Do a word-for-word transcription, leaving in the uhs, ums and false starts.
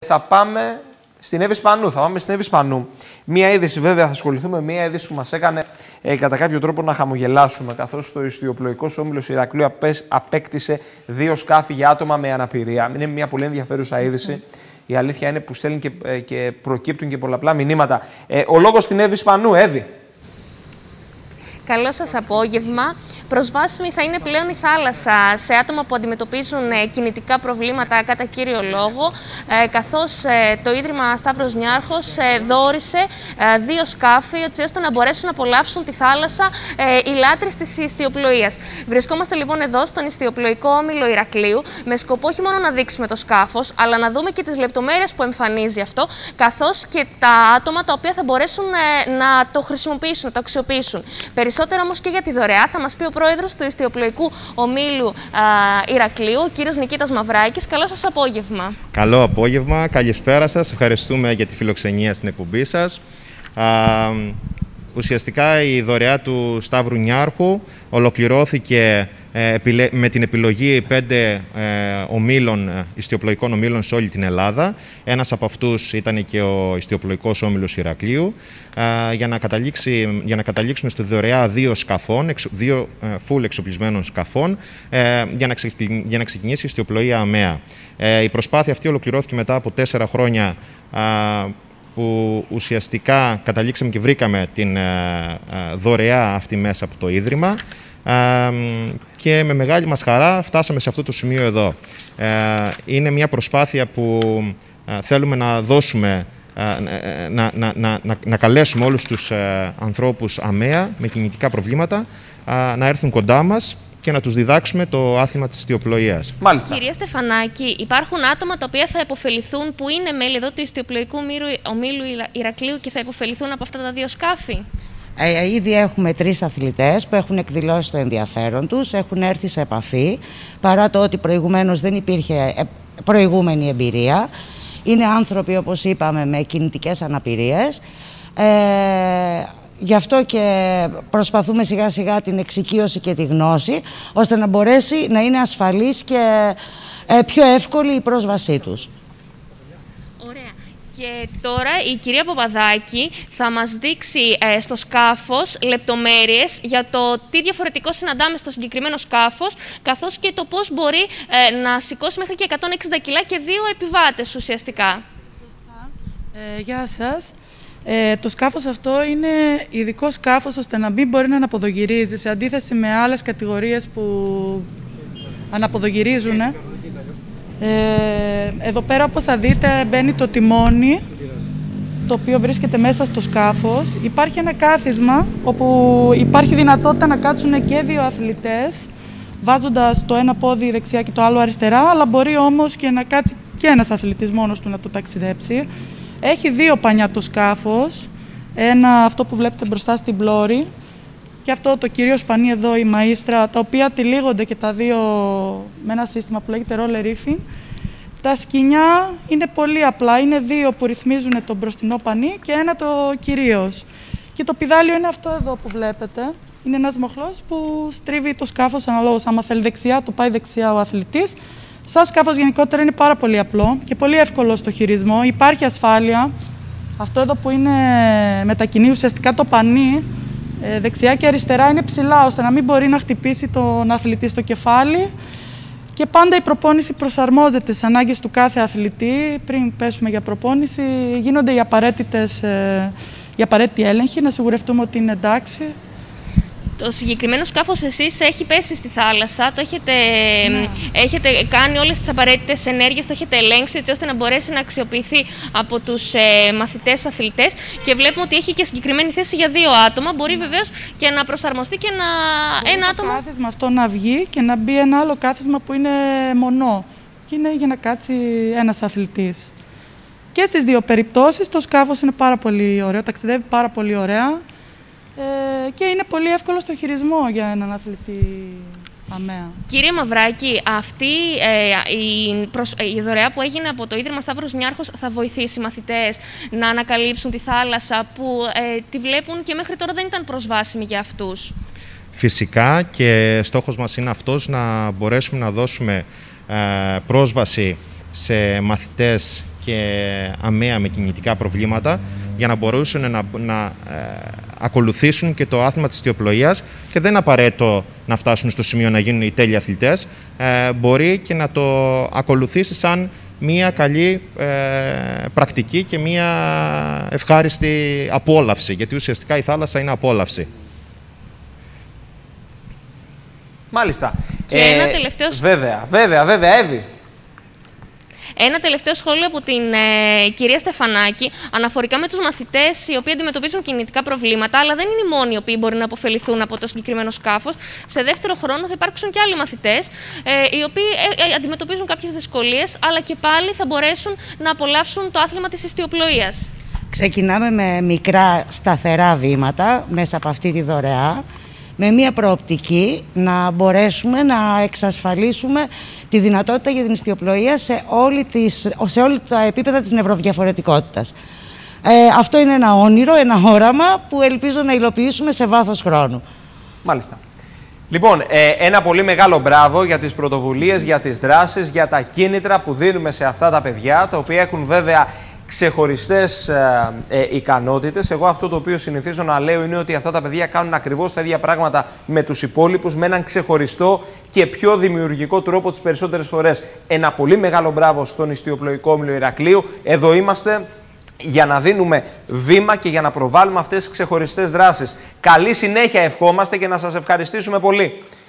Θα πάμε στην Εύη Σπανού. Θα πάμε στην Εύη Σπανού. Μία είδηση, βέβαια, θα ασχοληθούμε με μία είδηση που μας έκανε ε, κατά κάποιο τρόπο να χαμογελάσουμε, καθώς το ιστιοπλοϊκός όμιλος Ηρακλείου απέκτησε δύο σκάφη για άτομα με αναπηρία. Είναι μια πολύ ενδιαφέρουσα είδηση. Mm. Η αλήθεια είναι που στέλνουν και, ε, και προκύπτουν και πολλαπλά μηνύματα. Ε, ο λόγος στην Εύη Σπανού, Εύη. Καλό σας απόγευμα. Προσβάσιμη θα είναι πλέον η θάλασσα σε άτομα που αντιμετωπίζουν κινητικά προβλήματα κατά κύριο λόγο, καθώς το Ίδρυμα Σταύρος Νιάρχος δώρισε δύο σκάφη έτσι ώστε να μπορέσουν να απολαύσουν τη θάλασσα οι λάτρεις της ιστιοπλοείας. Βρισκόμαστε λοιπόν εδώ στον ιστιοπλοϊκό όμιλο Ηρακλείου με σκοπό όχι μόνο να δείξουμε το σκάφος, αλλά να δούμε και τις λεπτομέρειες που εμφανίζει αυτό, καθώς και τα άτομα τα οποία θα μπορέσουν να το χρησιμοποιήσουν, να το αξιοποιήσουν. Περισσότερο όμως και για τη δωρεά θα μας πει ο πρόεδρος του ιστιοπλοϊκού ομίλου α, Ηρακλείου, ο κύριος Νικήτας Μαυράκης. Καλό σας απόγευμα. Καλό απόγευμα, καλησπέρα σας. Ευχαριστούμε για τη φιλοξενία στην εκπομπή σας. Α, ουσιαστικά η δωρεά του Σταύρου Νιάρχου ολοκληρώθηκε ε, με την επιλογή πέντε ε, ομίλων, ιστιοπλοϊκών ομίλων σε όλη την Ελλάδα. Ένας από αυτούς ήταν και ο ιστιοπλοϊκός όμιλος Ηρακλείου. Για να, καταλήξει, για να καταλήξουμε στη δωρεά δύο σκαφών, δύο full εξοπλισμένων σκαφών, για να, ξε, για να ξεκινήσει η ιστιοπλοεία ΑΜΕΑ. Η προσπάθεια αυτή ολοκληρώθηκε μετά από τέσσερα χρόνια που ουσιαστικά καταλήξαμε και βρήκαμε την δωρεά αυτή μέσα από το Ίδρυμα και με μεγάλη μας χαρά φτάσαμε σε αυτό το σημείο εδώ. Είναι μια προσπάθεια που θέλουμε να δώσουμε Να, να, να, να, να καλέσουμε όλους τους ε, ανθρώπους ΑΜΕΑ με κινητικά προβλήματα ε, να έρθουν κοντά μας και να τους διδάξουμε το άθλημα της ιστιοπλοείας. Μάλιστα. Κυρία Στεφανάκη, υπάρχουν άτομα τα οποία θα υποφεληθούν, που είναι μέλη εδώ του ιστιοπλοϊκού ομίλου Ηρακλείου και θα υποφεληθούν από αυτά τα δύο σκάφη? Ε, ήδη έχουμε τρεις αθλητές που έχουν εκδηλώσει το ενδιαφέρον τους, έχουν έρθει σε επαφή, παρά το ότι προηγουμένως δεν υπήρχε προηγούμενη εμπειρία. Είναι άνθρωποι, όπως είπαμε, με κινητικές αναπηρίες. Ε, γι' αυτό και προσπαθούμε σιγά σιγά την εξοικείωση και τη γνώση, ώστε να μπορέσει να είναι ασφαλής και ε, πιο εύκολη η πρόσβασή τους. Ωραία. Και τώρα η κυρία Παπαδάκη θα μας δείξει ε, στο σκάφος λεπτομέρειες για το τι διαφορετικό συναντάμε στο συγκεκριμένο σκάφος, καθώς και το πώς μπορεί ε, να σηκώσει μέχρι και εκατόν εξήντα κιλά και δύο επιβάτες ουσιαστικά. Σωστά. Ε, γεια σας. Ε, το σκάφος αυτό είναι ειδικό σκάφος ώστε να μην μπορεί να αναποδογυρίζει, σε αντίθεση με άλλες κατηγορίες που αναποδογυρίζουν. Ε, εδώ πέρα, όπως θα δείτε, μπαίνει το τιμόνι, το οποίο βρίσκεται μέσα στο σκάφος. Υπάρχει ένα κάθισμα όπου υπάρχει δυνατότητα να κάτσουν και δύο αθλητές, βάζοντας το ένα πόδι δεξιά και το άλλο αριστερά, αλλά μπορεί όμως και να κάτσει και ένας αθλητής μόνος του να το ταξιδέψει. Έχει δύο πανιά το σκάφος, ένα αυτό που βλέπετε μπροστά στην πλώρη και αυτό το κυρίως πανί εδώ, η μαΐστρα, τα οποία τυλίγονται και τα δύο με ένα σύστημα που λέγεται roller reefing. Τα σκοινιά είναι πολύ απλά, είναι δύο που ρυθμίζουν το μπροστινό πανί και ένα το κυρίως. Και το πηδάλιο είναι αυτό εδώ που βλέπετε. Είναι ένας μοχλός που στρίβει το σκάφος αναλόγως. Άμα θέλει δεξιά, το πάει δεξιά ο αθλητής. Σαν σκάφος γενικότερα είναι πάρα πολύ απλό και πολύ εύκολο στο χειρισμό. Υπάρχει ασφάλεια. Αυτό εδώ που είναι μετακινεί ουσιαστικά το πανί, δεξιά και αριστερά, είναι ψηλά, ώστε να μην μπορεί να χτυπήσει τον αθλητή στο κεφάλι. Και πάντα η προπόνηση προσαρμόζεται στις ανάγκες του κάθε αθλητή. Πριν πέσουμε για προπόνηση, γίνονται οι, απαραίτητες, οι απαραίτητοι έλεγχοι, να σιγουρευτούμε ότι είναι εντάξει. Το συγκεκριμένο σκάφος εσείς έχει πέσει στη θάλασσα, το έχετε, ναι. έχετε κάνει όλες τις απαραίτητες ενέργειες, το έχετε ελέγξει έτσι ώστε να μπορέσει να αξιοποιηθεί από τους ε, μαθητές αθλητές και βλέπουμε ότι έχει και συγκεκριμένη θέση για δύο άτομα. Μπορεί βεβαίως και να προσαρμοστεί και να μπορεί ένα το άτομο. Το κάθισμα αυτό να βγει και να μπει ένα άλλο κάθισμα που είναι μονό και είναι για να κάτσει ένας αθλητής. Και στις δύο περιπτώσεις το σκάφος είναι πάρα πολύ ωραίο, ταξιδεύει πάρα πολύ ωραία. Ε, και είναι πολύ εύκολο στο χειρισμό για έναν αθλητή ΑΜΕΑ. Κύριε Μαυράκη, αυτή ε, η, προσ... η δωρεά που έγινε από το Ίδρυμα Σταύρος Νιάρχος θα βοηθήσει μαθητές να ανακαλύψουν τη θάλασσα που ε, τη βλέπουν και μέχρι τώρα δεν ήταν προσβάσιμη για αυτούς? Φυσικά, και στόχος μας είναι αυτός, να μπορέσουμε να δώσουμε ε, πρόσβαση σε μαθητές και αμαία με κινητικά προβλήματα για να μπορούσαν να, να ε, ακολουθήσουν και το άθλημα της ιστιοπλοείας, και δεν είναι απαραίτητο να φτάσουν στο σημείο να γίνουν οι τέλειοι αθλητές, ε, μπορεί και να το ακολουθήσει σαν μία καλή ε, πρακτική και μία ευχάριστη απόλαυση, γιατί ουσιαστικά η θάλασσα είναι απόλαυση. Μάλιστα. Και ε, ένα τελευταίο... Βέβαια, βέβαια, βέβαια, Εύη. Ένα τελευταίο σχόλιο από την ε, κυρία Στεφανάκη αναφορικά με τους μαθητές οι οποίοι αντιμετωπίζουν κινητικά προβλήματα, αλλά δεν είναι οι μόνοι οι οποίοι μπορεί να αποφεληθούν από το συγκεκριμένο σκάφος. Σε δεύτερο χρόνο θα υπάρξουν και άλλοι μαθητές ε, οι οποίοι ε, ε, αντιμετωπίζουν κάποιες δυσκολίες, αλλά και πάλι θα μπορέσουν να απολαύσουν το άθλημα της ιστιοπλοείας. Ξεκινάμε με μικρά σταθερά βήματα μέσα από αυτή τη δωρεά, με μία προοπτική να μπορέσουμε να εξασφαλίσουμε τη δυνατότητα για την ιστιοπλοεία σε, όλη τις, σε όλα τα επίπεδα της νευροδιαφορετικότητας. Ε, αυτό είναι ένα όνειρο, ένα όραμα που ελπίζω να υλοποιήσουμε σε βάθος χρόνου. Μάλιστα. Λοιπόν, ε, ένα πολύ μεγάλο μπράβο για τις πρωτοβουλίες, για τις δράσεις, για τα κίνητρα που δίνουμε σε αυτά τα παιδιά, τα οποία έχουν βέβαια ξεχωριστές ε, ε, ικανότητες. Εγώ αυτό το οποίο συνηθίζω να λέω είναι ότι αυτά τα παιδιά κάνουν ακριβώς τα ίδια πράγματα με τους υπόλοιπους, με έναν ξεχωριστό και πιο δημιουργικό τρόπο τις περισσότερες φορές. Ένα πολύ μεγάλο μπράβο στον Ιστιοπλοϊκό Όμιλο Ηρακλείου. Εδώ είμαστε για να δίνουμε βήμα και για να προβάλλουμε αυτές τις ξεχωριστές δράσεις. Καλή συνέχεια ευχόμαστε και να σας ευχαριστήσουμε πολύ.